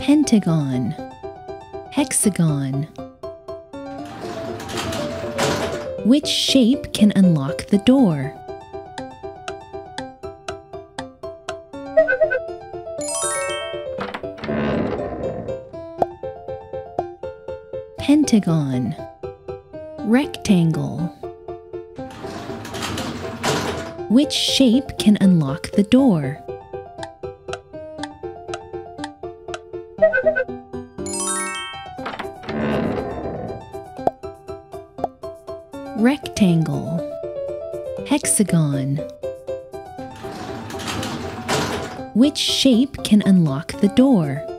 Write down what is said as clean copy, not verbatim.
Pentagon, Hexagon. Which shape can unlock the door? Pentagon, rectangle. Which shape can unlock the door? Rectangle, hexagon. Which shape can unlock the door?